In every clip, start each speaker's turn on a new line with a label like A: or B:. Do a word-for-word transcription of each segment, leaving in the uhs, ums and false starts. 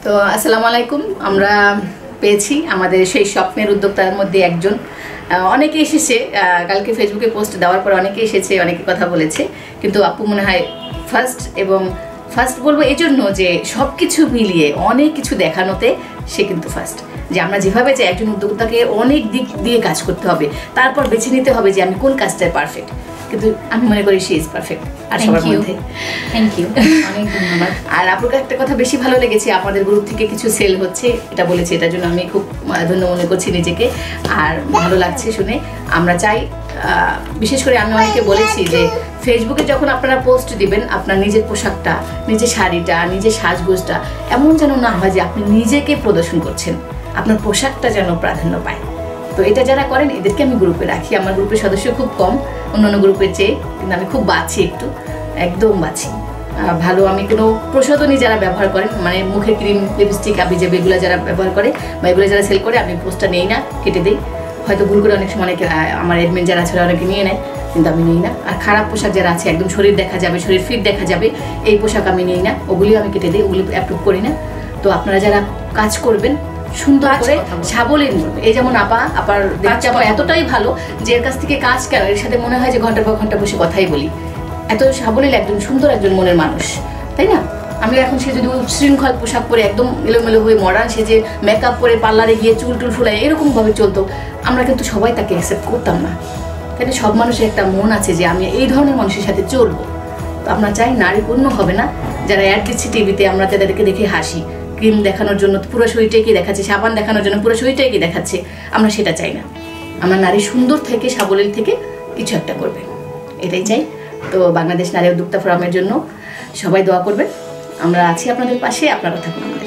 A: তো আসসালামু আলাইকুম। আমরা পেয়েছি আমাদের সেই স্বপ্নের উদ্যোক্তার মধ্যে একজন। অনেকে এসেছে কালকে ফেসবুকে পোস্ট দেওয়ার পর, অনেকে এসেছে, অনেকে কথা বলেছে, কিন্তু আপু মনে হয় ফার্স্ট। এবং ফার্স্ট বলবো এই জন্য যে সব কিছু মিলিয়ে অনেক কিছু দেখানোতে সে কিন্তু ফার্স্ট। যে আমরা যেভাবে যে একজন উদ্যোক্তাকে অনেক দিক দিয়ে কাজ করতে হবে, তারপর বেছে নিতে হবে যে আমি কোন কাজটায় পারফেক্ট, কিন্তু আমি মনে করি শি ইজ পারফেক্ট। আর সবার মধ্যে থ্যাংক ইউ, অনেক ধন্যবাদ। আর আপুর একটা কথা বেশি ভালো লেগেছে, আমাদের গ্রুপ থেকে কিছু সেল হচ্ছে এটা বলেছে, এটার জন্য আমি খুব ধন্য মনে করছি নিজেকে, আর ভালো লাগছে শুনে। আমরা চাই, বিশেষ করে আমি অনেকে বলেছি যে ফেসবুকে যখন আপনারা পোস্ট দিবেন, আপনার নিজের পোশাকটা, নিজের শাড়িটা, নিজের সাজগোজটা এমন যেন না হয় যে আপনি নিজেকে প্রদর্শন করছেন, আপনার পোশাকটা যেন প্রাধান্য পায়। তো এটা যারা করেন এদেরকে আমি গ্রুপে রাখি। আমার গ্রুপের সদস্য খুব কম অন্যান্য গ্রুপের চেয়ে, কিন্তু আমি খুব বাছি, একটু একদম বাছি ভালো। আমি কোনো প্রসাধনী যারা ব্যবহার করেন, মানে মুখের ক্রিম, লিপস্টিক, আবিজাবি এগুলো যারা ব্যবহার করে বা এগুলো যারা সেল করে, আমি পোস্টটা নেই না, কেটে দিই। হয়তো ভুল করে অনেক সময় অনেকে আমার অ্যাডমিন যারা আছে অনেকে নিয়ে নেয়, কিন্তু আমি নিই না। আর খারাপ পোশাক যারা আছে, একদম শরীর দেখা যাবে, শরীর ফিট দেখা যাবে, এই পোশাক আমি নিই না, ওগুলিও আমি কেটে দিই, ওগুলি অ্যাপ্রুভ করি না। তো আপনারা যারা কাজ করবেন সুন্দর করে সাবলীল, এই যেমন আপা আপার দেখতে আপা এতটাই ভালো যে এর কাছ থেকে কাজ কেন, এর সাথে মনে হয় যে ঘন্টার পর ঘন্টা বসে কথাই বলি। এত সাবলীল একজন সুন্দর একজন মনের মানুষ, তাই না? আমি এখন সে যদি উচ্ছৃঙ্খল পোশাক পরে একদম এলোমেলো হয়ে মডার্ন, সে যে মেকআপ করে পার্লারে গিয়ে চুল টুল ফুলায় এরকমভাবে চলতো, আমরা কিন্তু সবাই তাকে অ্যাকসেপ্ট করতাম না। তাই সব মানুষের একটা মন আছে যে আমি এই ধরনের মানুষের সাথে চলবো। তো আমরা চাই নারী পূর্ণ হবে না, যারা অ্যাড দিচ্ছি টিভিতে আমরা তাদেরকে দেখে হাসি, ক্রিম দেখানোর জন্য পুরো শরীরটাকে দেখাচ্ছে, সাবান দেখানোর জন্য পুরো শরীরটাকে দেখাচ্ছে, আমরা সেটা চাই না। আমরা নারী সুন্দর থেকে, সাবলীল থেকে কিছু একটা করবে, এটাই চাই। তো বাংলাদেশ নারী উদ্যোক্তা ফোরামের জন্য সবাই দোয়া করবেন, আমরা আছি আপনাদের পাশে, আপনারা থাকুন আমাদের।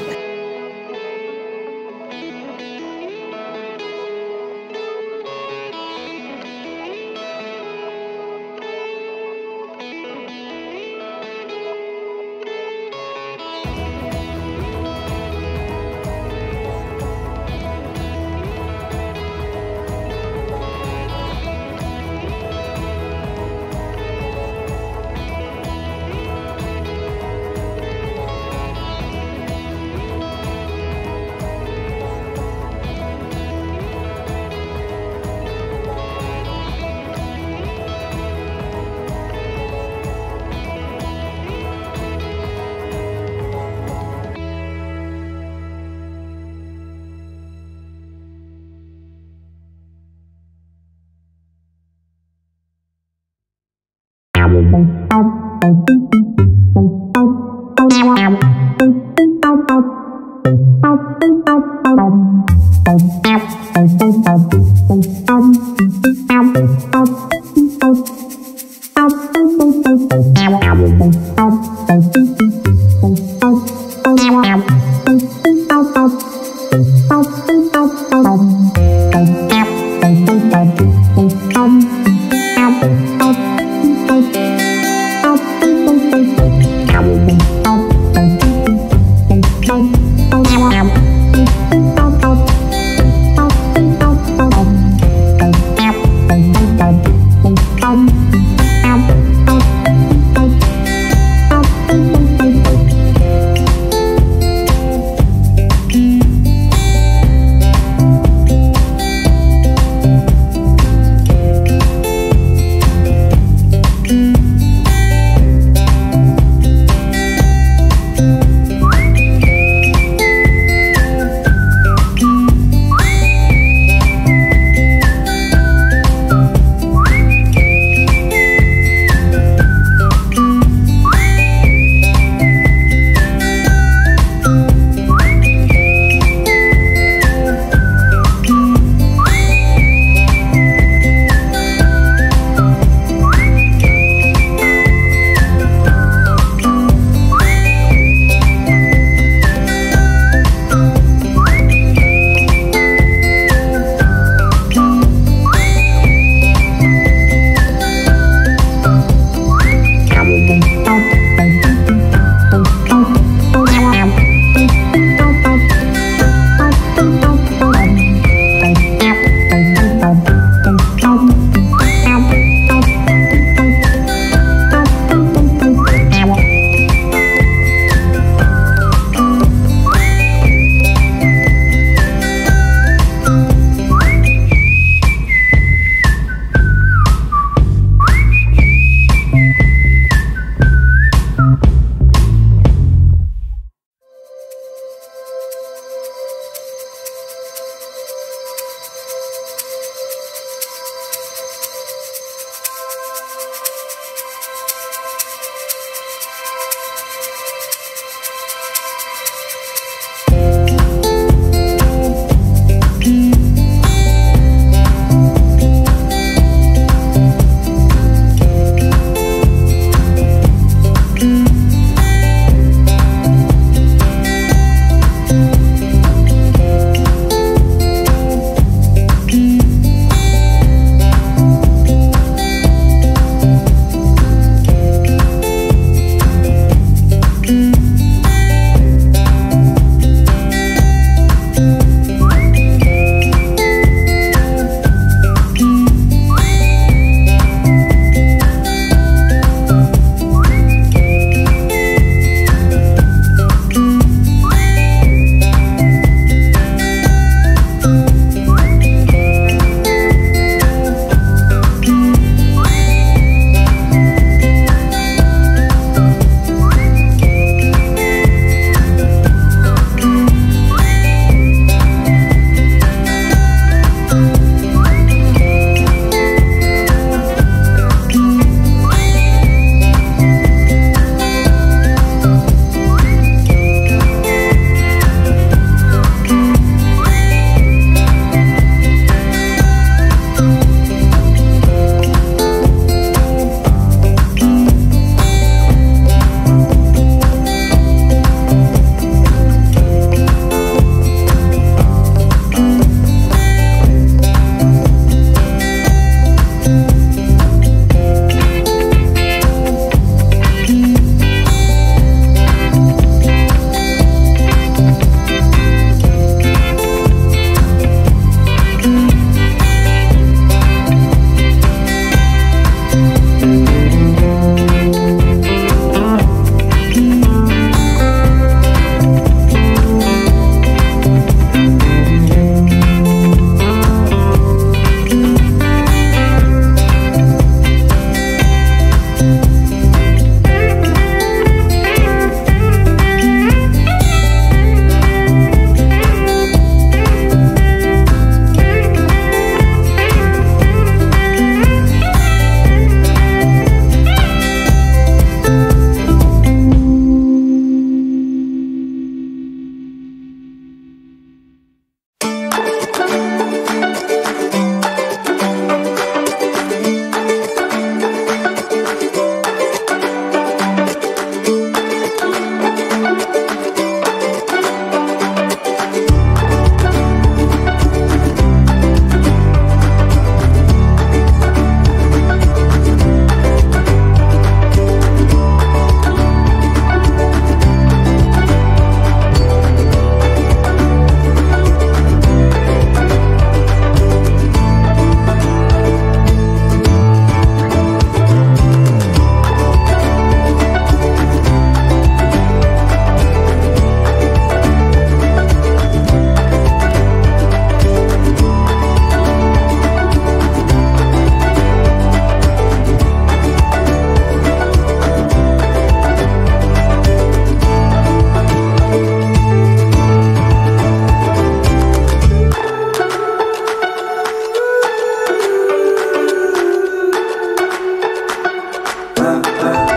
B: uh, uh.